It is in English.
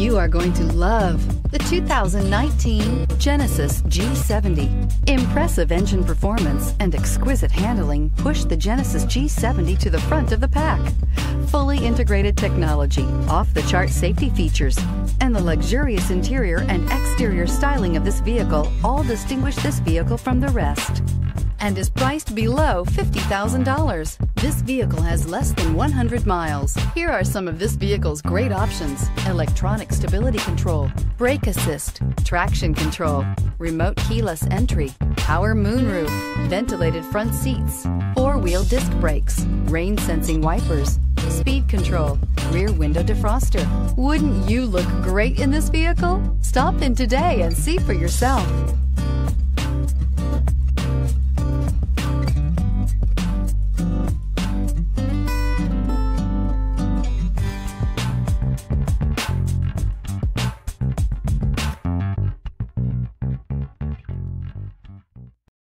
You are going to love the 2019 Genesis G70. Impressive engine performance and exquisite handling push the Genesis G70 to the front of the pack. Fully integrated technology, off-the-chart safety features, and the luxurious interior and exterior styling of this vehicle all distinguish this vehicle from the rest, and is priced below $50,000. This vehicle has less than 100 miles. Here are some of this vehicle's great options: electronic stability control, brake assist, traction control, remote keyless entry, power moonroof, ventilated front seats, four-wheel disc brakes, rain sensing wipers, speed control, rear window defroster. Wouldn't you look great in this vehicle? Stop in today and see for yourself.